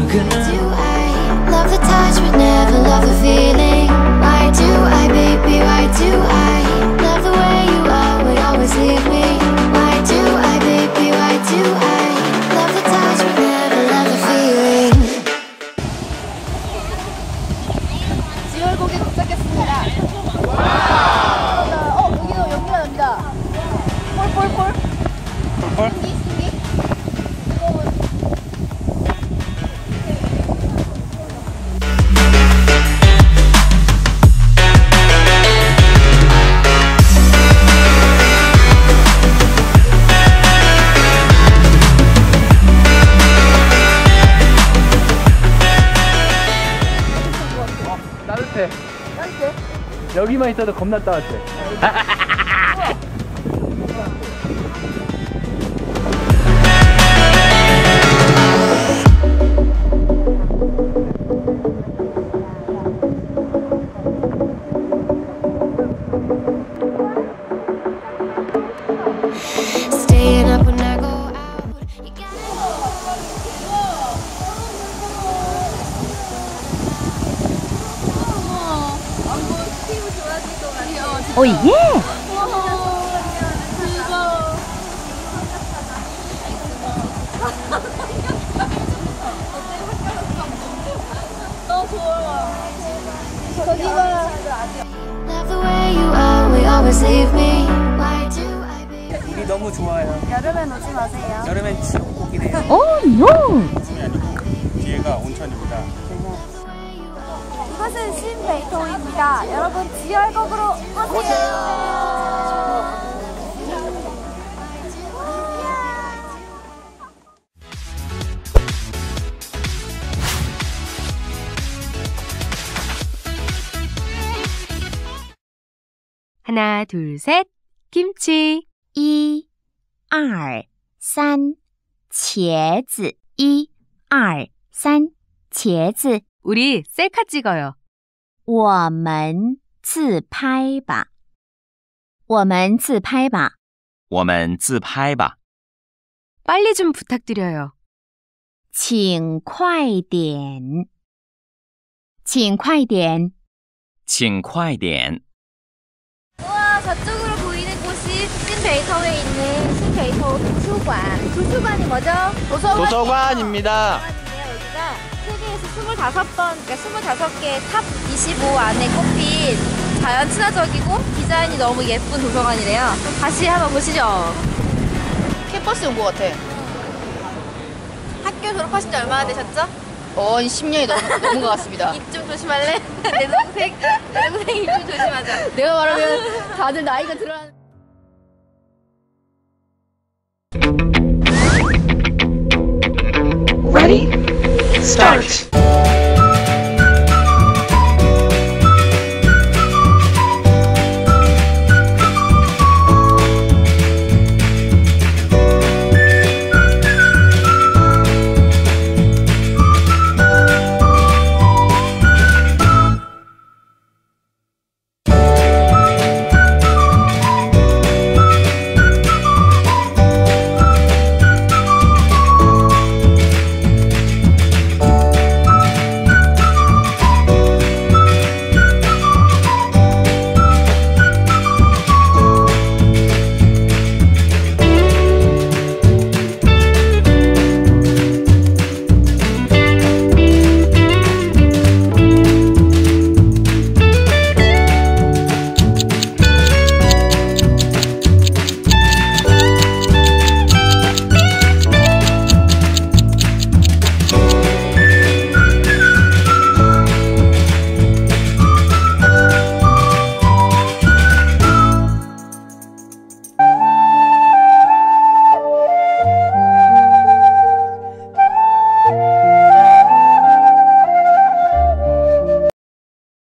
Do I love the touch but never love the feeling? Why do I, baby, why do I love the way you are but always leave me? Why do I, baby, why do I love the touch but never love the feeling? 지월곡에 도착했습니다. 여기가 납니다. 폴. 따뜻해. 여기만 있어도 겁나 따뜻해. Staying up when I go out. You got 오 예! love the way you are, we always leave me. Why do I, baby? 물이 너무 좋아요. 여름엔 오지 마세요. 여름엔 지옥국이네요. 오 노! 뒤에가 온천입니다. 이것은 신베이토입니다. 여러분 지열곡으로 오세요. 하나, 둘, 셋. 김치. 1、2、3，茄子。1、2、3，茄子。 우리 셀카 찍어요. 我们自拍吧。我们自拍吧。 我们自拍吧。 빨리 좀 부탁드려요. 请快点。请快点。 请快点。 우와, 저쪽으로 보이는 곳이 신베이터에 있는 신베이터 도서관. 도서관이 뭐죠? 도서관입니다. 도서관인데요. 여기가 세계에서 25번, 그러니까 25개 탑 25 안에 꼽힌 자연 친화적이고 디자인이 너무 예쁜 도서관이래요. 다시 한번 보시죠. 캠퍼스 온 것 같아. 학교 졸업하신 지 얼마나 되셨죠? 10년이 넘은 것 같습니다. 입 좀 조심할래? 내 동생 입 좀 조심하자. 내가 말하면 다들 나이가 들어가는. Ready? Start.